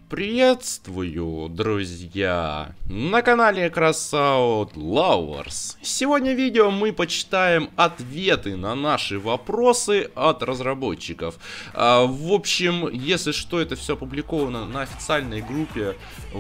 Приветствую, друзья! На канале Crossout Lovers. Сегодня в видео мы почитаем ответы на наши вопросы от разработчиков. В общем, если что, это все опубликовано на официальной группе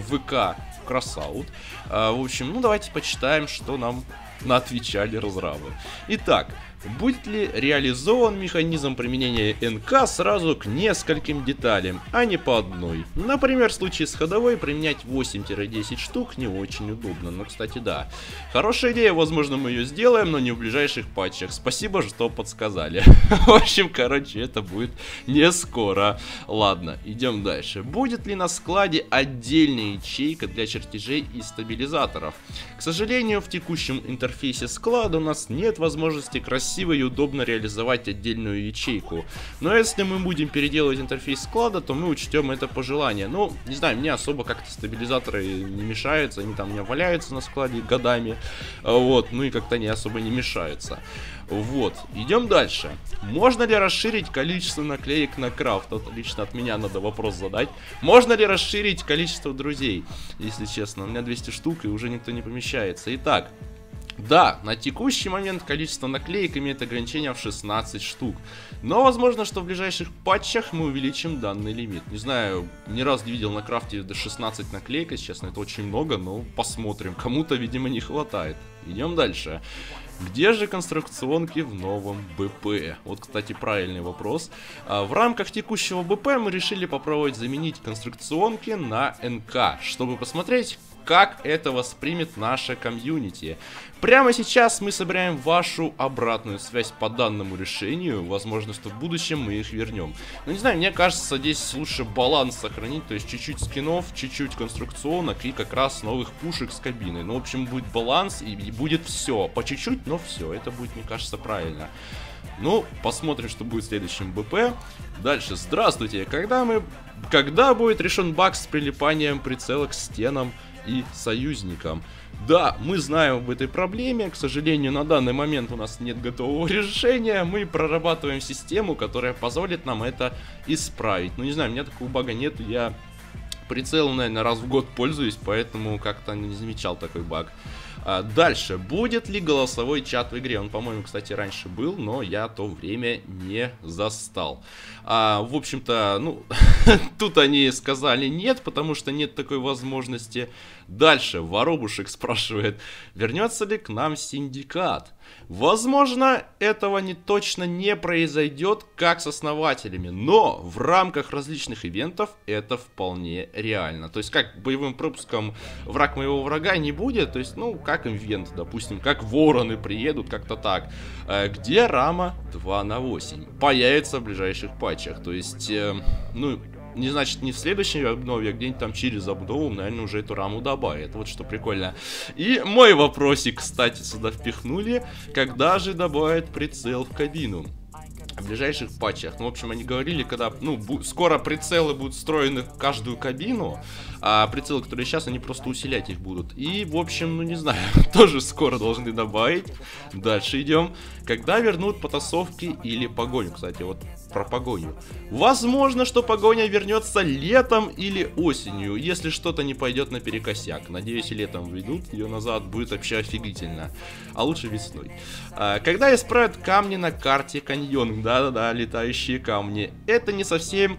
ВК Crossout. В общем, ну давайте почитаем, что нам наотвечали разрабы. Итак, будет ли реализован механизм применения НК сразу к нескольким деталям, а не по одной? Например, в случае с ходовой применять 8-10 штук не очень удобно, но кстати да. Хорошая идея, возможно мы ее сделаем, но не в ближайших патчах. Спасибо, что подсказали. В общем, короче, это будет не скоро. Ладно, идем дальше. Будет ли на складе отдельная ячейка для чертежей и стабилизаторов? К сожалению, в текущем интерфейсе склада у нас нет возможности красиво и удобно реализовать отдельную ячейку. Но если мы будем переделывать интерфейс склада, то мы учтем это пожелание. Ну, не знаю, мне особо как-то стабилизаторы не мешаются, они там у меня валяются на складе годами. Вот, ну и как-то они особо не мешаются. Вот, идем дальше. Можно ли расширить количество наклеек на крафт? Вот лично от меня надо вопрос задать. Можно ли расширить количество друзей? Если честно, у меня 200 штук и уже никто не помещается. Итак, да, на текущий момент количество наклеек имеет ограничение в 16 штук. Но возможно, что в ближайших патчах мы увеличим данный лимит. Не знаю, ни разу не видел на крафте до 16 наклеек, если честно, это очень много, но посмотрим. Кому-то, видимо, не хватает. Идем дальше. Где же конструкционки в новом БП? Вот, кстати, правильный вопрос. В рамках текущего БП мы решили попробовать заменить конструкционки на НК, чтобы посмотреть, как это воспримет наша комьюнити. Прямо сейчас мы собираем вашу обратную связь по данному решению. Возможно, что в будущем мы их вернем. Но не знаю, мне кажется, здесь лучше баланс сохранить. То есть чуть-чуть скинов, чуть-чуть конструкционок и как раз новых пушек с кабиной. Ну, в общем, будет баланс и будет все. По чуть-чуть, но все. Это будет, мне кажется, правильно. Ну, посмотрим, что будет в следующем БП. Дальше. Здравствуйте. Когда будет решен баг с прилипанием прицела к стенам и союзникам? Да, мы знаем об этой проблеме. К сожалению, на данный момент у нас нет готового решения. Мы прорабатываем систему, которая позволит нам это исправить. Ну, не знаю, у меня такого бага нет. Я прицелом, наверное, раз в год пользуюсь, поэтому как-то не замечал такой баг. Дальше. Будет ли голосовой чат в игре? Он, по-моему, кстати, раньше был, но я то время не застал. В общем-то, ну, тут они сказали нет, потому что нет такой возможности. Дальше. Воробушек спрашивает, вернется ли к нам синдикат? Возможно, этого точно не произойдет, как с основателями, но в рамках различных ивентов это вполне реально. То есть, как боевым пропуском враг моего врага не будет, то есть, ну, как ивент, допустим, как вороны приедут, как-то так. Где рама 2/8? Появится в ближайших патчах, то есть, ну... Не значит не в следующей обнове, а где-нибудь там через обнову, наверное, уже эту раму добавят. Вот что прикольно. И мой вопросик, кстати, сюда впихнули. Когда же добавят прицел в кабину? В ближайших патчах. Ну, в общем, они говорили, когда, ну, скоро прицелы будут встроены в каждую кабину, а прицелы, которые сейчас, они просто усилять их будут. И, в общем, ну, не знаю, тоже скоро должны добавить. Дальше идем. Когда вернут потасовки или погоню? Кстати, вот про погоню. Возможно, что погоня вернется летом или осенью, если что-то не пойдет наперекосяк. Надеюсь, и летом ведут ее назад, будет вообще офигительно. А лучше весной. Когда исправят камни на карте каньон? Да-да-да, летающие камни. Это не совсем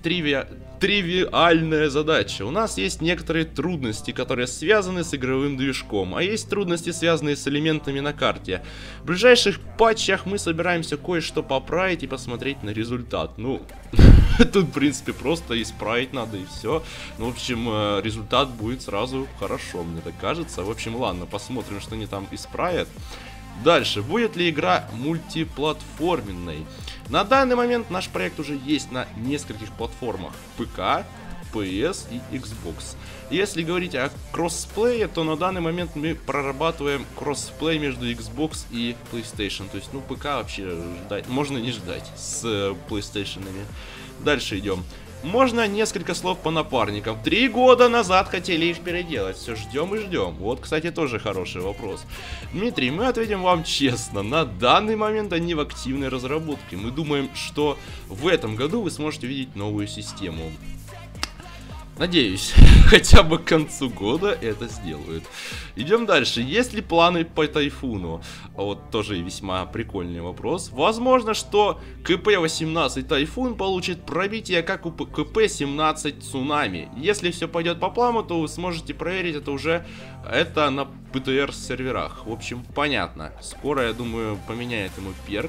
тривиальная задача. У нас есть некоторые трудности, которые связаны с игровым движком, а есть трудности, связанные с элементами на карте. В ближайших патчах мы собираемся кое-что поправить и посмотреть на результат. Ну, тут, в принципе, просто исправить надо и все. Ну, в общем, результат будет сразу хорошо, мне так кажется. В общем, ладно, посмотрим, что они там исправят. Дальше. Будет ли игра мультиплатформенной? На данный момент наш проект уже есть на нескольких платформах. ПК, PS и Xbox. Если говорить о кроссплее, то на данный момент мы прорабатываем кроссплей между Xbox и PlayStation. То есть, ну, ПК вообще ждать, можно не ждать с PlayStation'ами. Дальше идем. Можно несколько слов по напарникам. 3 года назад хотели их переделать. Все ждем и ждем. Вот, кстати, тоже хороший вопрос. Дмитрий, мы ответим вам честно. На данный момент они в активной разработке. Мы думаем, что в этом году вы сможете увидеть новую систему. Надеюсь, хотя бы к концу года это сделают. Идем дальше. Есть ли планы по Тайфуну? Вот тоже весьма прикольный вопрос. Возможно, что КП-18 Тайфун получит пробитие, как у КП-17 Цунами. Если все пойдет по плану, то вы сможете проверить это уже на ПТР серверах. В общем, понятно. Скоро, я думаю, поменяет ему перк.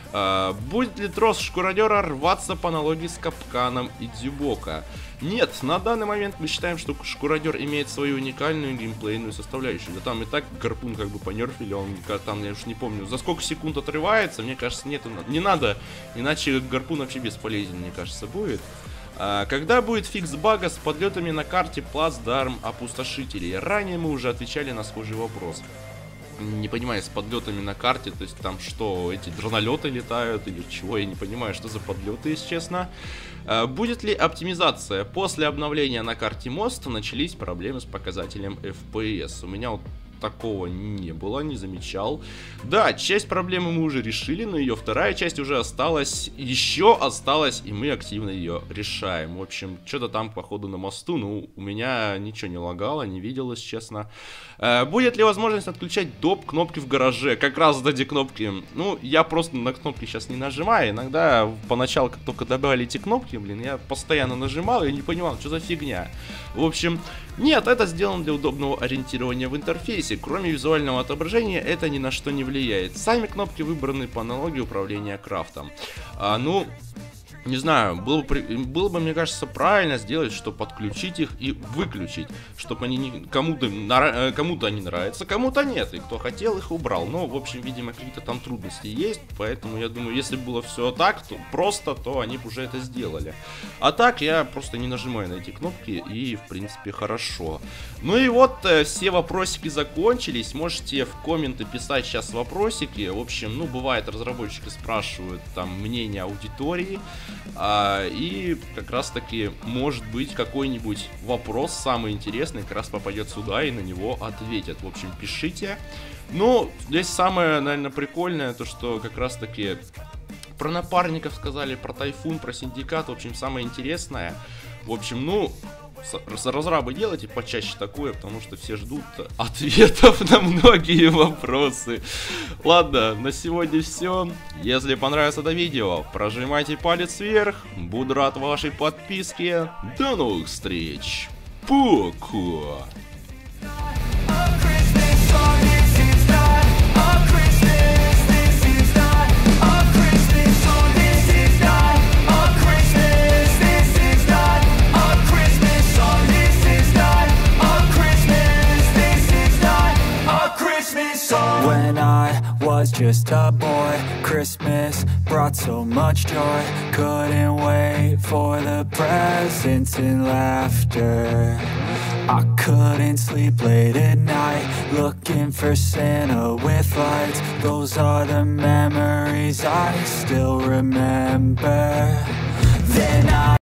Будет ли трос шкуродера рваться по аналогии с капканом и Дзюбока? Нет, на данный момент мы считаем, что шкуродер имеет свою уникальную геймплейную составляющую. Да там и так гарпун как бы понерфили, он там, я уж не помню, за сколько секунд отрывается, мне кажется, нет, не надо, иначе гарпун вообще бесполезен, мне кажется, будет. Когда будет фикс бага с подлетами на карте Плацдарм Опустошителей? Ранее мы уже отвечали на схожий вопрос. Не понимаю, с подлетами на карте, то есть там что, эти дронолеты летают или чего, я не понимаю, что за подлеты, если честно. Будет ли оптимизация? После обновления на карте мост начались проблемы с показателем FPS. У меня вот такого не было, не замечал. Да, часть проблемы мы уже решили, но ее вторая часть уже осталась, еще осталась, и мы активно ее решаем. В общем, что-то там, походу, на мосту, ну, у меня ничего не лагало, не виделось, честно. Будет ли возможность отключать доп. Кнопки в гараже? Как раз эти кнопки, ну, я просто на кнопки сейчас не нажимаю. Иногда, поначалу, как только добавили эти кнопки, блин, я постоянно нажимал и не понимал, что за фигня. В общем, нет, это сделано для удобного ориентирования в интерфейсе. Кроме визуального отображения, это ни на что не влияет. Сами кнопки выбраны по аналогии управления крафтом. Ну, не знаю, было бы, мне кажется, правильно сделать, что подключить их и выключить, чтобы они кому-то они нравятся, кому-то нет, и кто хотел, их убрал. Но, в общем, видимо, какие-то там трудности есть, поэтому я думаю, если было все так, то просто, то они бы уже это сделали. А так, я просто не нажимаю на эти кнопки, и, в принципе, хорошо. Ну и вот, все вопросики закончились, можете в комменты писать сейчас вопросики. В общем, ну, бывает, разработчики спрашивают там мнение аудитории, и как раз таки, может быть, какой-нибудь вопрос самый интересный как раз попадет сюда и на него ответят. В общем, пишите. Ну, здесь самое, наверное, прикольное, то что как раз таки про напарников сказали, про Тайфун, про Синдикат. В общем, самое интересное. В общем, ну, разрабы делайте почаще такое, потому что все ждут ответов на многие вопросы. Ладно, на сегодня все. Если понравилось это видео, прожимайте палец вверх. Буду рад вашей подписке. До новых встреч. Пока. When I was just a boy, Christmas brought so much joy. Couldn't wait for the presents and laughter. I couldn't sleep late at night, looking for Santa with lights. Those are the memories I still remember. Then I